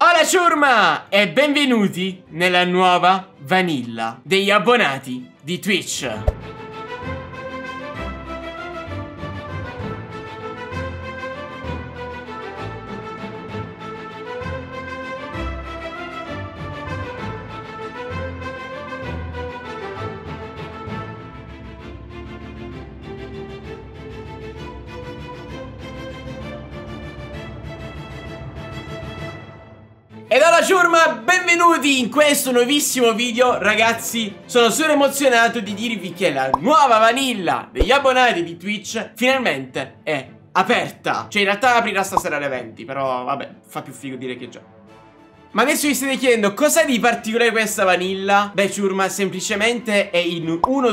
Hola ciurma e benvenuti nella nuova vanilla degli abbonati di Twitch. Ed allora ciurma, benvenuti in questo nuovissimo video. Ragazzi, sono super emozionato di dirvi che la nuova vanilla degli abbonati di Twitch finalmente è aperta. Cioè in realtà aprirà stasera alle 20, però vabbè, fa più figo dire che già. Ma adesso vi state chiedendo cos'è di particolare questa vanilla? Beh ciurma, semplicemente è in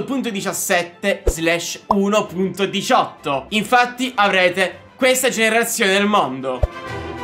1.17/1.18. Infatti avrete questa generazione del mondo.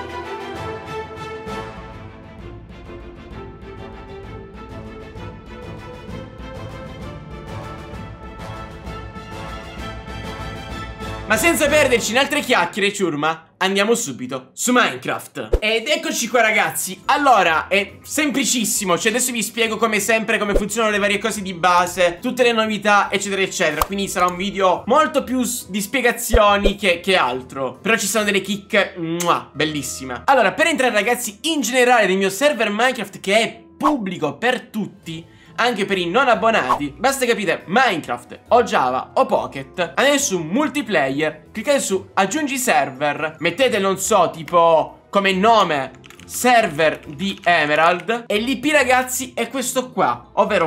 Ma senza perderci in altre chiacchiere, ciurma, andiamo subito su Minecraft. Ed eccoci qua ragazzi. Allora, è semplicissimo. Cioè adesso vi spiego come sempre come funzionano le varie cose di base, tutte le novità eccetera eccetera. Quindi sarà un video molto più di spiegazioni che altro. Però ci sono delle chicche bellissime. Allora, per entrare ragazzi in generale nel mio server Minecraft, che è pubblico per tutti, anche per i non abbonati, basta che aprite Minecraft o Java o Pocket, andate su multiplayer, cliccate su aggiungi server, mettete non so tipo come nome server di Emerald e l'IP ragazzi è questo qua, ovvero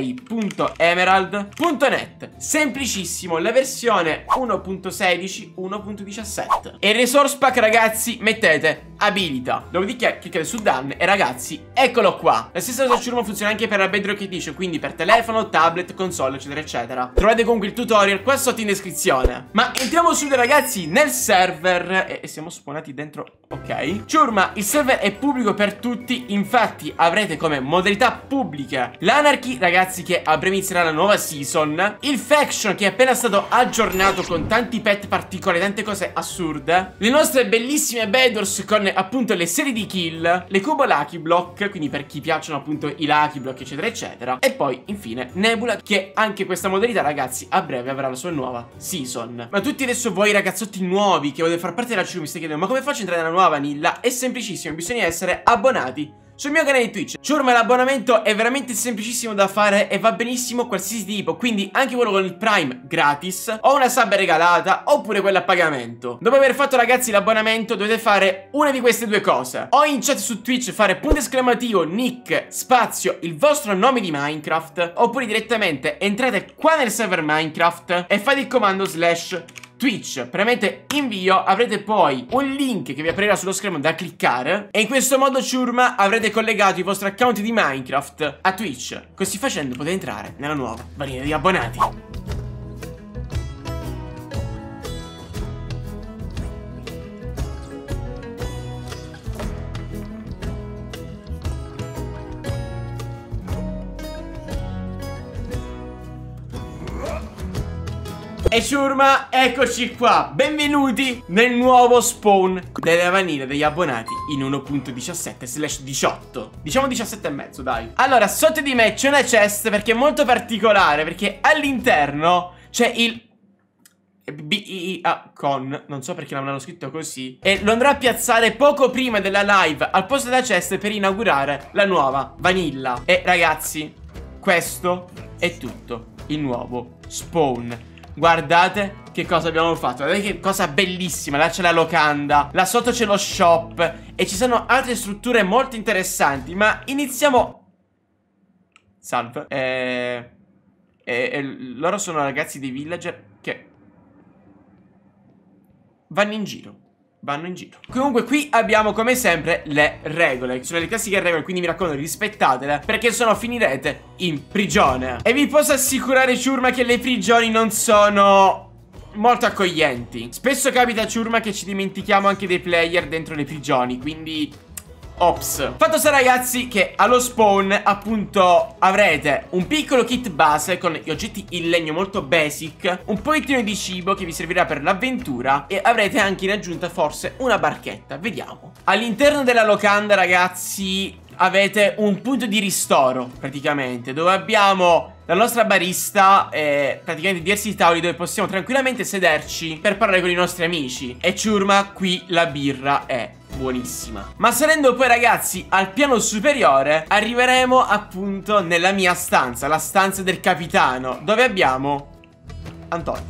play.emerald.net. Semplicissimo, la versione 1.16 1.17. E il resource pack ragazzi mettete abilita, dopodiché cliccate su done e ragazzi eccolo qua. La stessa cosa ciurma funziona anche per la Bedrock Edition, quindi per telefono, tablet, console eccetera eccetera. Trovate comunque il tutorial qua sotto in descrizione. Ma entriamo subito ragazzi nel server e siamo spawnati dentro. Ok ciurma, il server è pubblico per tutti, infatti avrete come modalità pubbliche l'Anarchy ragazzi, che a breve inizierà la nuova season, il Faction che è appena stato aggiornato con tanti pet particolari, tante cose assurde, le nostre bellissime Bedwars con appunto le serie di kill, le Cubo Lucky Block, quindi per chi piacciono appunto i Lucky Block eccetera eccetera, e poi infine Nebula, che anche questa modalità ragazzi a breve avrà la sua nuova season. Ma tutti adesso voi ragazzotti nuovi che volete far parte della crew mi state chiedendo ma come faccio a entrare nella nuova vanilla? È semplicissimo, bisogna essere abbonati sul mio canale di Twitch. Ciurma, l'abbonamento è veramente semplicissimo da fare e va benissimo qualsiasi tipo, quindi anche quello con il Prime gratis, o una sub regalata, oppure quella a pagamento. Dopo aver fatto ragazzi l'abbonamento dovete fare una di queste due cose: o in chat su Twitch fare punto esclamativo nick spazio il vostro nome di Minecraft, oppure direttamente entrate qua nel server Minecraft e fate il comando /Twitch, premete invio, avrete poi un link che vi aprirà sullo schermo da cliccare e in questo modo ciurma avrete collegato i vostri account di Minecraft a Twitch. Così facendo potete entrare nella nuova vanilla di abbonati. E ciurma, eccoci qua, benvenuti nel nuovo spawn della vanilla degli abbonati in 1.17/18. Diciamo 17 e mezzo, dai. Allora, sotto di me c'è una chest perché è molto particolare, perché all'interno c'è il con, non so perché l'hanno scritto così, e lo andrò a piazzare poco prima della live al posto della chest per inaugurare la nuova vanilla. E ragazzi, questo è tutto il nuovo spawn. Guardate che cosa abbiamo fatto, guardate che cosa bellissima. Là c'è la locanda, là sotto c'è lo shop e ci sono altre strutture molto interessanti. Ma iniziamo. Salve. Loro sono ragazzi dei villager che vanno in giro. Comunque qui abbiamo come sempre le regole, che sono le classiche regole, quindi mi raccomando rispettatele, perché sennò finirete in prigione. E vi posso assicurare ciurma che le prigioni non sono molto accoglienti. Spesso capita ciurma che ci dimentichiamo anche dei player dentro le prigioni, quindi Ops. Fatto sta ragazzi che allo spawn appunto avrete un piccolo kit base con gli oggetti in legno molto basic, un pochettino di cibo che vi servirà per l'avventura e avrete anche in aggiunta forse una barchetta. Vediamo. All'interno della locanda ragazzi avete un punto di ristoro praticamente, dove abbiamo la nostra barista e praticamente diversi tavoli dove possiamo tranquillamente sederci per parlare con i nostri amici. E ciurma, qui la birra è buonissima. Ma salendo poi ragazzi al piano superiore arriveremo appunto nella mia stanza, la stanza del capitano, dove abbiamo Antonio,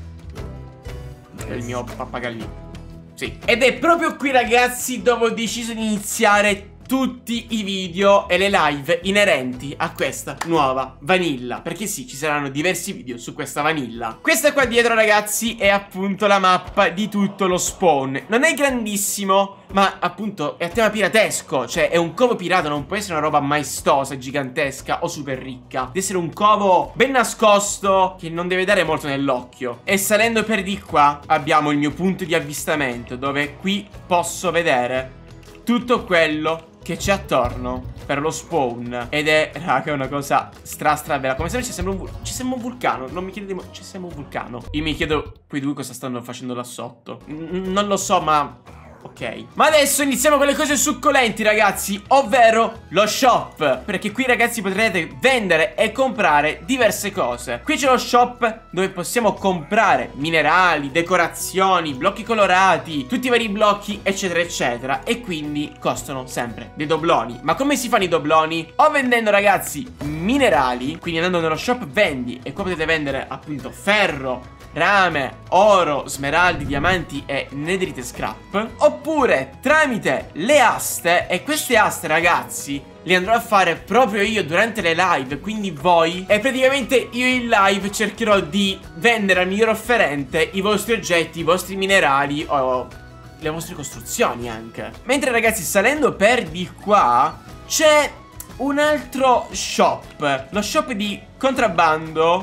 che è il mio pappagallino. Sì. Ed è proprio qui ragazzi dove ho deciso di iniziare tutti i video e le live inerenti a questa nuova vanilla. Perché sì, ci saranno diversi video su questa vanilla. Questa qua dietro ragazzi è appunto la mappa di tutto lo spawn. Non è grandissimo, ma appunto è a tema piratesco. Cioè è un covo pirata, non può essere una roba maestosa, gigantesca o super ricca. Deve essere un covo ben nascosto che non deve dare molto nell'occhio. E salendo per di qua abbiamo il mio punto di avvistamento, dove qui posso vedere tutto quello che c'è attorno per lo spawn. Ed è, raga, una cosa stra bella. Come sempre ci sembra un vulcano. Non mi chiedete, ci sembra un vulcano. Io mi chiedo quei due cosa stanno facendo là sotto. Non lo so, ma ok. Ma adesso iniziamo con le cose succolenti ragazzi, ovvero lo shop. Perché qui ragazzi potrete vendere e comprare diverse cose. Qui c'è lo shop dove possiamo comprare minerali, decorazioni, blocchi colorati, tutti i vari blocchi eccetera eccetera. E quindi costano sempre dei dobloni. Ma come si fanno i dobloni? O vendendo ragazzi minerali, quindi andando nello shop vendi. E qua potete vendere appunto ferro, rame, oro, smeraldi, diamanti e netherite scrap. Oppure tramite le aste. E queste aste ragazzi le andrò a fare proprio io durante le live, quindi voi. E praticamente io in live cercherò di vendere al miglior offerente i vostri oggetti, i vostri minerali o le vostre costruzioni anche. Mentre ragazzi salendo per di qua c'è un altro shop, lo shop di contrabbando,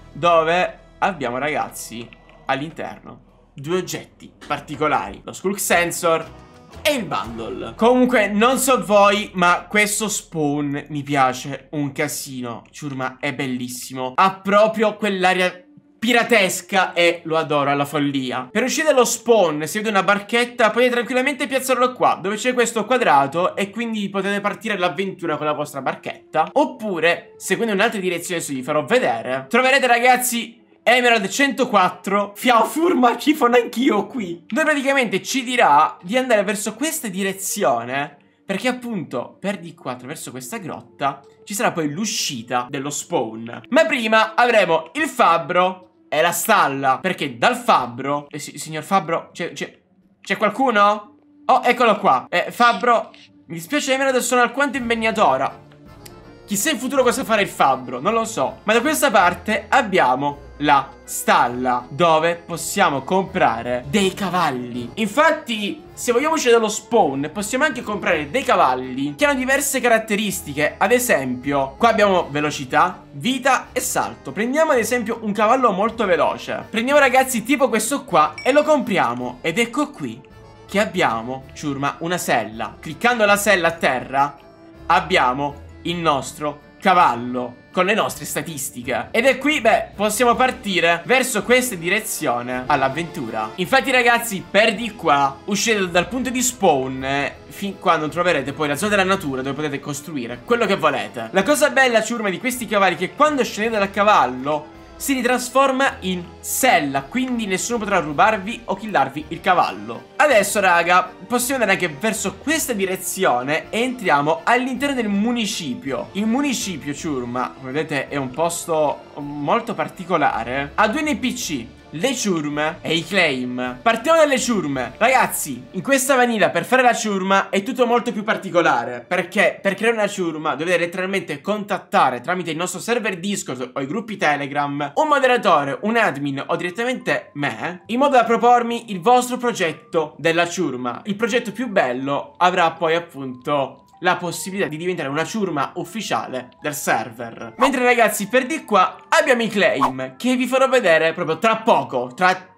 dove abbiamo ragazzi all'interno due oggetti particolari, lo Skulk Sensor e il bundle. Comunque non so voi, ma questo spawn mi piace un casino. Ciurma è bellissimo, ha proprio quell'aria piratesca e lo adoro alla follia. Per uscire dallo spawn, se avete una barchetta potete tranquillamente piazzarlo qua, dove c'è questo quadrato, e quindi potete partire l'avventura con la vostra barchetta. Oppure, seguendo un'altra direzione, adesso vi farò vedere, troverete ragazzi Emerald 104, fiao furma, ci fono anch'io qui. Dove praticamente ci dirà di andare verso questa direzione, perché appunto per di qua, attraverso questa grotta, ci sarà poi l'uscita dello spawn. Ma prima avremo il fabbro e la stalla, perché dal fabbro, signor fabbro, c'è qualcuno? Oh, eccolo qua. Fabbro, mi dispiace Emerald, sono alquanto impegnatora. Chissà in futuro cosa farà il fabbro, non lo so. Ma da questa parte abbiamo la stalla, dove possiamo comprare dei cavalli. Infatti, se vogliamo uscire dallo spawn, possiamo anche comprare dei cavalli che hanno diverse caratteristiche. Ad esempio, qua abbiamo velocità, vita e salto. Prendiamo ad esempio un cavallo molto veloce. Prendiamo ragazzi tipo questo qua e lo compriamo. Ed ecco qui che abbiamo, ciurma, una sella. Cliccando la sella a terra abbiamo il nostro cavallo con le nostre statistiche. Ed è qui, beh, possiamo partire verso questa direzione all'avventura. Infatti ragazzi, per di qua uscite dal punto di spawn fin quando troverete poi la zona della natura dove potete costruire quello che volete. La cosa bella, ciurma, di questi cavalli è che quando scendete dal cavallo si ritrasforma in sella, quindi nessuno potrà rubarvi o killarvi il cavallo. Adesso raga, possiamo andare anche verso questa direzione e entriamo all'interno del municipio. Il municipio, ciurma, come vedete è un posto molto particolare. Ha due NPC, le ciurme e i claim. Partiamo dalle ciurme. Ragazzi, in questa vanilla per fare la ciurma è tutto molto più particolare, perché per creare una ciurma dovete letteralmente contattare tramite il nostro server Discord o i gruppi Telegram un moderatore, un admin o direttamente me, in modo da propormi il vostro progetto della ciurma. Il progetto più bello avrà poi appunto la possibilità di diventare una ciurma ufficiale del server. Mentre ragazzi, per di qua abbiamo i claim, che vi farò vedere proprio tra poco, tra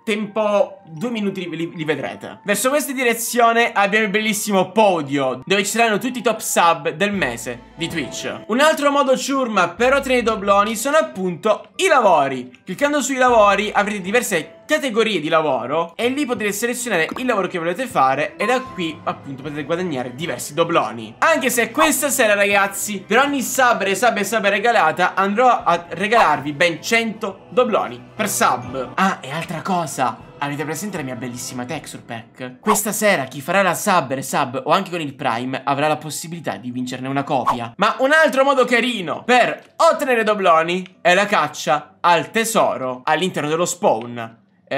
tempo 2 minuti li vedrete. Verso questa direzione abbiamo il bellissimo podio, dove ci saranno tutti i top sub del mese di Twitch. Un altro modo ciurma per ottenere i dobloni sono appunto i lavori. Cliccando sui lavori avrete diverse categorie di lavoro e lì potete selezionare il lavoro che volete fare e da qui appunto potete guadagnare diversi dobloni. Anche se questa sera, ragazzi, per ogni sub regalata andrò a regalarvi ben 100 dobloni per sub. Ah, e altra cosa, avete presente la mia bellissima texture pack? Questa sera chi farà la sub o anche con il Prime avrà la possibilità di vincerne una copia. Ma un altro modo carino per ottenere dobloni è la caccia al tesoro all'interno dello spawn.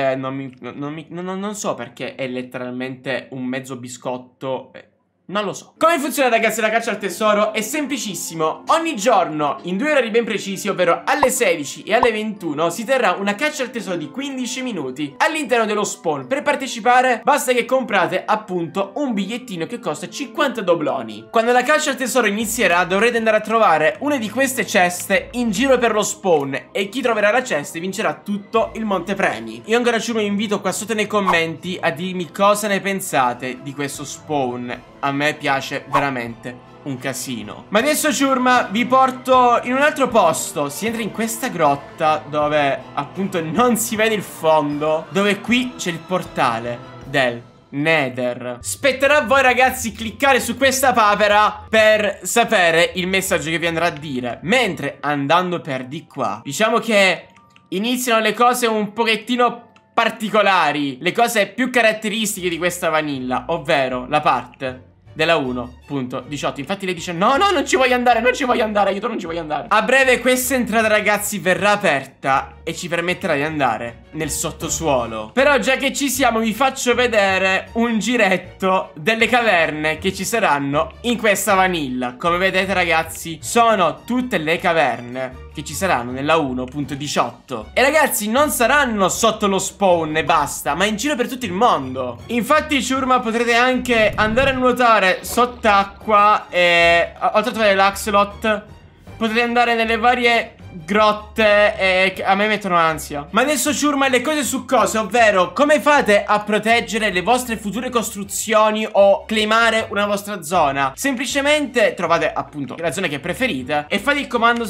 Non so perché è letteralmente un mezzo biscotto. Non lo so. Come funziona, ragazzi, la caccia al tesoro? È semplicissimo. Ogni giorno, in 2 orari ben precisi, ovvero alle 16 e alle 21, si terrà una caccia al tesoro di 15 minuti all'interno dello spawn. Per partecipare basta che comprate appunto un bigliettino che costa 50 dobloni. Quando la caccia al tesoro inizierà dovrete andare a trovare una di queste ceste in giro per lo spawn e chi troverà la cesta vincerà tutto il montepremi. Io ancora ci invito qua sotto nei commenti a dirmi cosa ne pensate di questo spawn. A me piace veramente un casino. Ma adesso, ciurma, vi porto in un altro posto. Si entra in questa grotta dove appunto non si vede il fondo, dove qui c'è il portale del Nether. Spetterà a voi, ragazzi, cliccare su questa papera per sapere il messaggio che vi andrà a dire. Mentre andando per di qua, diciamo che iniziano le cose un pochettino particolari, le cose più caratteristiche di questa vanilla, ovvero la parte della 1.18. Infatti lei dice no, non ci voglio andare, aiuto, non ci voglio andare. A breve questa entrata, ragazzi, verrà aperta e ci permetterà di andare nel sottosuolo. Però già che ci siamo vi faccio vedere un giretto delle caverne che ci saranno in questa vanilla. Come vedete, ragazzi, sono tutte le caverne che ci saranno nella 1.18. E ragazzi, non saranno sotto lo spawn e basta, ma in giro per tutto il mondo. Infatti, ciurma, potrete anche andare a nuotare sott'acqua e oltre a trovare l'axolot potete andare nelle varie grotte e a me mettono ansia. Ma adesso, ciurma, le cose su cose, ovvero come fate a proteggere le vostre future costruzioni o claimare una vostra zona. Semplicemente trovate appunto la zona che preferite e fate il comando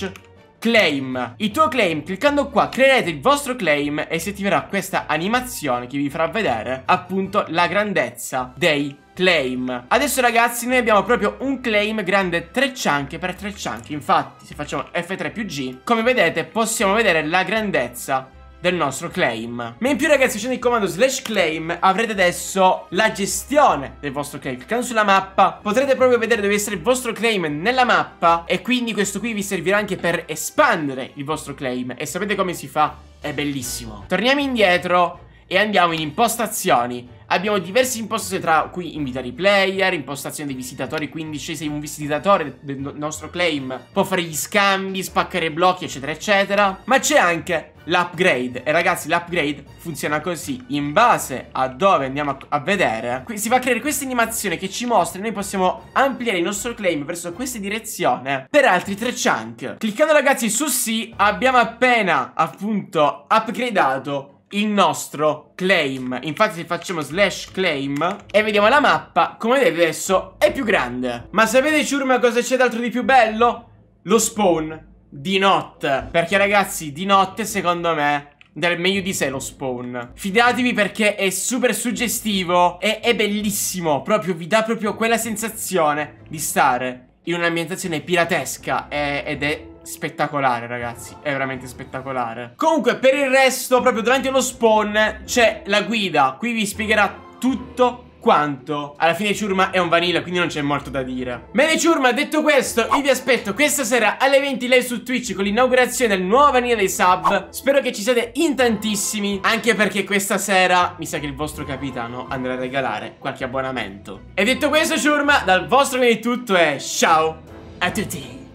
/claim. Il tuo claim, cliccando qua creerete il vostro claim e si attiverà questa animazione che vi farà vedere appunto la grandezza dei claim. Adesso, ragazzi, noi abbiamo proprio un claim grande 3 chunk per 3 chunk. Infatti se facciamo F3 più G, come vedete possiamo vedere la grandezza del nostro claim. Ma in più, ragazzi, facendo il comando /claim avrete adesso la gestione del vostro claim. Cliccando sulla mappa potrete proprio vedere dove essere il vostro claim nella mappa e quindi questo qui vi servirà anche per espandere il vostro claim. E sapete come si fa? È bellissimo. Torniamo indietro e andiamo in impostazioni. Abbiamo diverse impostazioni, tra cui invitare i player, impostazioni dei visitatori, quindi se sei un visitatore del nostro claim può fare gli scambi, spaccare blocchi, eccetera eccetera. Ma c'è anche l'upgrade e, ragazzi, l'upgrade funziona così. In base a dove andiamo a vedere, qui si va a creare questa animazione che ci mostra e noi possiamo ampliare il nostro claim verso questa direzione per altri 3 chunk. Cliccando, ragazzi, su sì abbiamo appena appunto upgradato il nostro claim. Infatti se facciamo /claim e vediamo la mappa, come vedete adesso è più grande. Ma sapete, ciurma, cosa c'è d'altro di più bello? Lo spawn di notte. Perché, ragazzi, di notte secondo me dà il meglio di sé lo spawn. Fidatevi perché è super suggestivo e è bellissimo. Proprio vi dà proprio quella sensazione di stare in un'ambientazione piratesca ed è spettacolare, ragazzi, è veramente spettacolare. Comunque, per il resto, proprio davanti allo spawn c'è la guida. Qui vi spiegherà tutto quanto. Alla fine, ciurma, è un vanilla, quindi non c'è molto da dire. Bene, ciurma, detto questo, io vi aspetto questa sera alle 20 live su Twitch con l'inaugurazione del nuovo vanilla dei sub. Spero che ci siate in tantissimi, anche perché questa sera mi sa che il vostro capitano andrà a regalare qualche abbonamento. E detto questo, ciurma, dal vostro è tutto e ciao a tutti.